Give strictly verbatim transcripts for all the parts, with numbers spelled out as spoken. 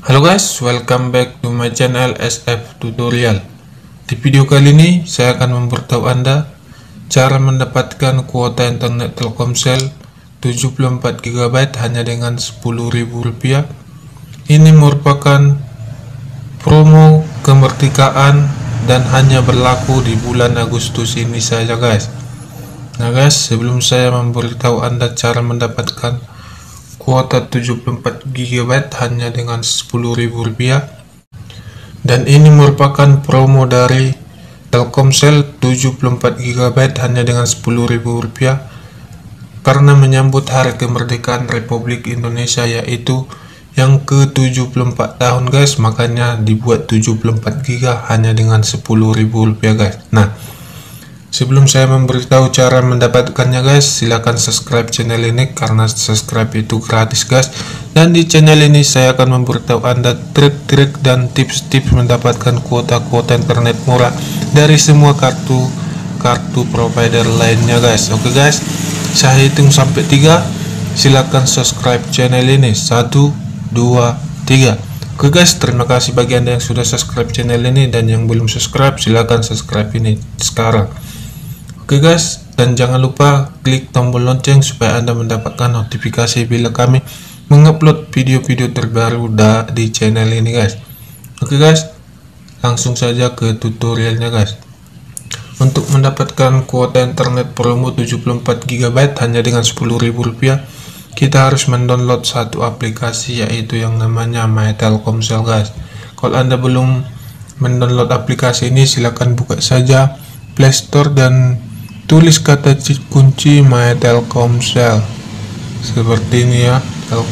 Halo guys, welcome back to my channel S F Tutorial. Di video kali ini saya akan memberitahu Anda cara mendapatkan kuota internet Telkomsel tujuh puluh empat giga byte hanya dengan sepuluh ribu rupiah. Ini merupakan promo kemerdekaan dan hanya berlaku di bulan Agustus ini saja guys. Nah guys, sebelum saya memberitahu Anda cara mendapatkan kuota tujuh puluh empat giga byte hanya dengan sepuluh ribu rupiah, dan ini merupakan promo dari Telkomsel tujuh puluh empat giga byte hanya dengan sepuluh ribu rupiah karena menyambut hari kemerdekaan Republik Indonesia, yaitu yang ke tujuh puluh empat tahun guys. Makanya dibuat tujuh puluh empat giga hanya dengan sepuluh ribu rupiah guys. Nah, sebelum saya memberitahu cara mendapatkannya guys, silahkan subscribe channel ini karena subscribe itu gratis guys. Dan di channel ini saya akan memberitahu Anda trik-trik dan tips-tips mendapatkan kuota-kuota internet murah dari semua kartu kartu provider lainnya guys. Oke guys, saya hitung sampai tiga, silahkan subscribe channel ini. Satu, dua, tiga. Oke guys, terima kasih bagi Anda yang sudah subscribe channel ini, dan yang belum subscribe silahkan subscribe ini sekarang. Oke guys, dan jangan lupa klik tombol lonceng supaya Anda mendapatkan notifikasi bila kami mengupload video-video terbaru di channel ini guys. Oke guys, langsung saja ke tutorialnya guys. Untuk mendapatkan kuota internet promo tujuh puluh empat giga byte hanya dengan sepuluh ribu rupiah, kita harus mendownload satu aplikasi, yaitu yang namanya My Telkomsel guys. Kalau Anda belum mendownload aplikasi ini, silahkan buka saja Play Store dan tulis kata kunci My Telkomsel seperti ini ya, Tel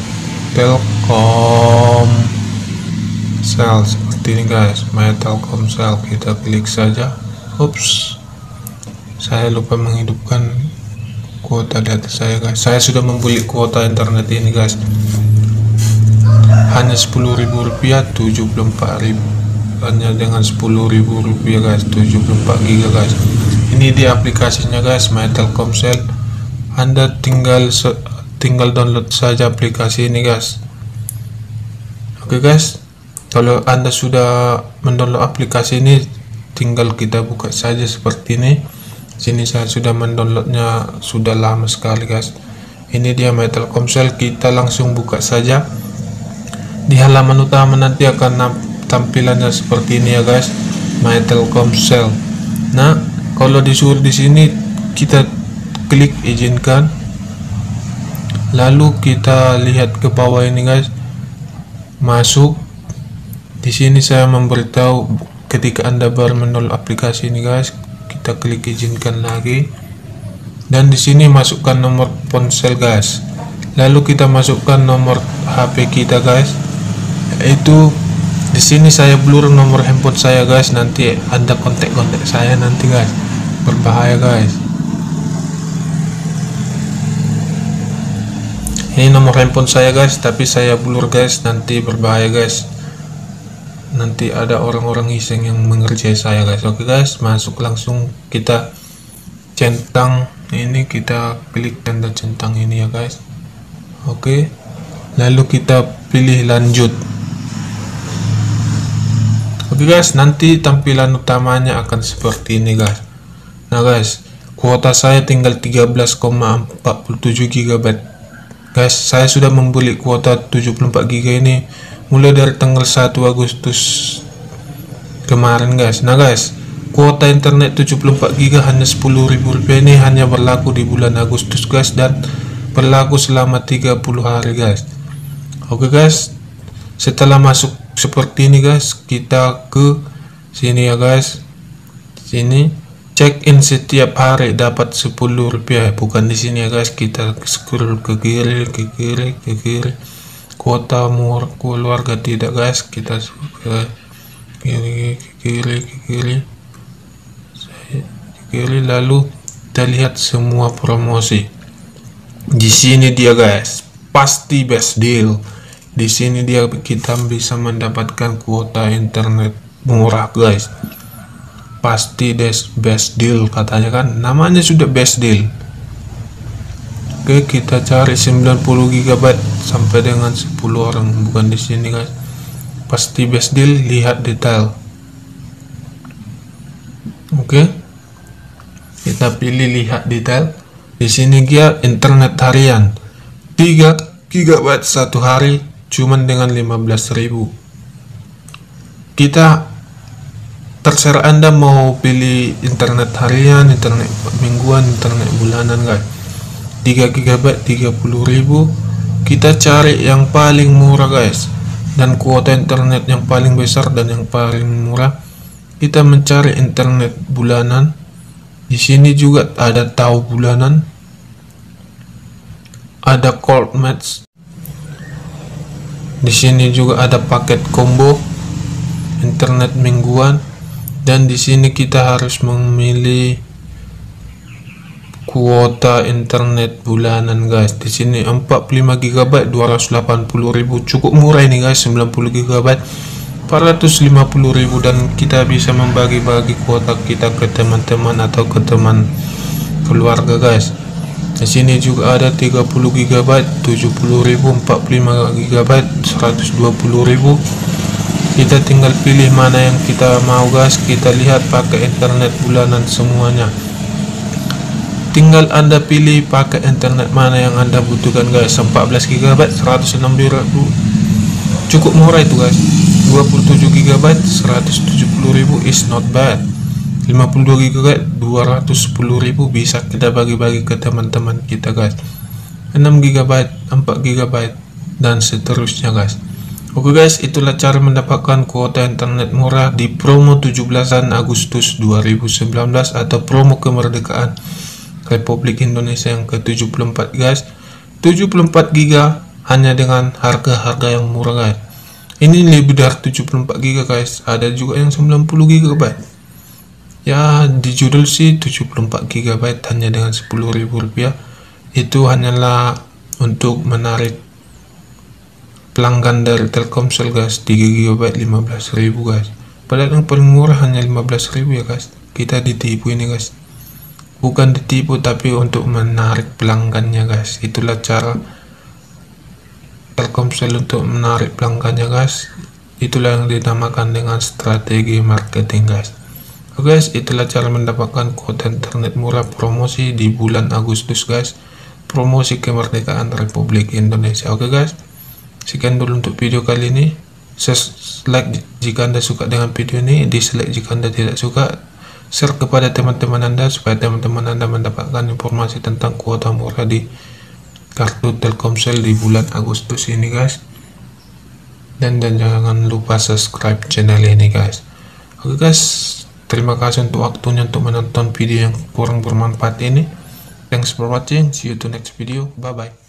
Telkomsel seperti ini guys, My Telkomsel. Kita klik saja. Ups, saya lupa menghidupkan kuota di atas saya guys. Saya sudah membeli kuota internet ini guys, hanya sepuluh ribu rupiah, tujuh puluh empat ribu hanya dengan sepuluh ribu rupiah guys, tujuh puluh empat giga guys. Ini di aplikasinya guys, My Telkomsel. Anda tinggal tinggal download saja aplikasi ini guys. Oke guys, kalau Anda sudah mendownload aplikasi ini, tinggal kita buka saja seperti ini. Sini saya sudah mendownloadnya sudah lama sekali guys. Ini dia My Telkomsel. Kita langsung buka saja. Di halaman utama nanti akan tampilannya seperti ini ya guys, My Telkomsel. Nah, kalau disuruh di sini kita klik izinkan, lalu kita lihat ke bawah ini guys, masuk. Di sini saya memberitahu ketika Anda baru mendownload aplikasi ini guys, kita klik izinkan lagi, dan di sini masukkan nomor ponsel guys, lalu kita masukkan nomor H P kita guys, yaitu di sini saya blur nomor handphone saya guys, nanti Anda kontak-kontak saya nanti guys, berbahaya guys. Ini nomor handphone saya guys, tapi saya blur guys, nanti berbahaya guys, nanti ada orang-orang iseng yang mengerjai saya guys. Oke guys, masuk langsung, kita centang ini, kita klik tanda centang ini ya guys. Oke, lalu kita pilih lanjut. Oke guys, nanti tampilan utamanya akan seperti ini guys. Nah guys, kuota saya tinggal tiga belas koma empat tujuh giga byte guys. Saya sudah membeli kuota tujuh puluh empat giga ini mulai dari tanggal satu Agustus kemarin guys. Nah guys, kuota internet tujuh puluh empat giga hanya sepuluh ribu rupiah ini hanya berlaku di bulan Agustus guys, dan berlaku selama tiga puluh hari guys. Oke guys, setelah masuk seperti ini guys, kita ke sini ya guys. Sini check in setiap hari dapat sepuluh rupiah, bukan di sini ya guys. Kita scroll ke kiri, ke kiri, ke kiri. Kuota murah keluarga tidak guys, kita ke kiri, ke kiri, ke kiri, ke kiri, lalu kita lihat semua promosi. Di sini dia guys, pasti best deal. Di sini dia kita bisa mendapatkan kuota internet murah guys, pasti des best deal katanya kan, namanya sudah best deal. Oke, kita cari sembilan puluh giga byte sampai dengan sepuluh orang, bukan di sini guys. pasti best deal, lihat detail. Oke, kita pilih lihat detail. Di sini dia internet harian tiga gigabyte satu hari, cuman dengan lima belas ribu. Kita terserah Anda mau pilih internet harian, internet mingguan, internet bulanan guys. tiga gigabyte tiga puluh ribu. Kita cari yang paling murah guys, dan kuota internet yang paling besar dan yang paling murah. Kita mencari internet bulanan. Di sini juga ada tahu bulanan, ada cold match. Di sini juga ada paket combo internet mingguan, dan di sini kita harus memilih kuota internet bulanan guys. Di sini empat puluh lima gigabyte dua ratus delapan puluh ribu, cukup murah ini guys. Sembilan puluh gigabyte empat ratus lima puluh ribu, dan kita bisa membagi-bagi kuota kita ke teman-teman atau ke teman keluarga guys. Di sini juga ada tiga puluh gigabyte tujuh puluh ribu, empat puluh lima gigabyte seratus dua puluh ribu. Kita tinggal pilih mana yang kita mau guys. Kita lihat pakai internet bulanan semuanya. Tinggal Anda pilih pakai internet mana yang Anda butuhkan guys. empat belas gigabyte seratus enam puluh ribu, cukup murah itu guys. Dua puluh tujuh gigabyte seratus tujuh puluh ribu is not bad. Lima puluh dua gigabyte dua ratus sepuluh ribu, bisa kita bagi-bagi ke teman-teman kita guys. enam gigabyte empat gigabyte dan seterusnya guys. Oke guys, itulah cara mendapatkan kuota internet murah di promo tujuh belasan Agustus dua ribu sembilan belas atau promo kemerdekaan Republik Indonesia yang ke tujuh puluh empat guys. tujuh puluh empat giga hanya dengan harga-harga yang murah guys. Ini lebih dari tujuh puluh empat giga guys. Ada juga yang sembilan puluh gigabyte. Ya, di judul sih tujuh puluh empat gigabyte hanya dengan sepuluh ribu rupiah. Itu hanyalah untuk menarik pelanggan dari Telkomsel guys. Tiga gigabyte lima belas ribu guys. Padahal yang paling murah hanya lima belas ribu ya guys. Kita ditipu ini guys. Bukan ditipu, tapi untuk menarik pelanggannya guys. Itulah cara Telkomsel untuk menarik pelanggannya guys. Itulah yang dinamakan dengan strategi marketing guys. Oke guys, itulah cara mendapatkan kuota internet murah promosi di bulan Agustus guys. Promosi kemerdekaan Republik Indonesia. Oke guys, sekian dulu untuk video kali ini. Like jika Anda suka dengan video ini, dislike jika Anda tidak suka. Share kepada teman-teman Anda supaya teman-teman Anda mendapatkan informasi tentang kuota murah di kartu Telkomsel di bulan Agustus ini guys. Dan, dan jangan lupa subscribe channel ini guys. Oke guys, terima kasih untuk waktunya untuk menonton video yang kurang bermanfaat ini. Thanks for watching, see you to next video, bye bye.